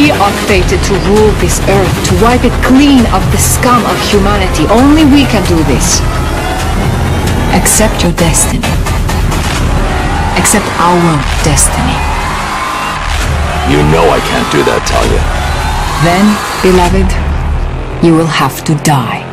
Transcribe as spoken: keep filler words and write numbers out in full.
We are fated to rule this earth, to wipe it clean of the scum of humanity. Only we can do this. Accept your destiny. Accept our destiny. You know I can't do that, Talia. Then, beloved, you will have to die.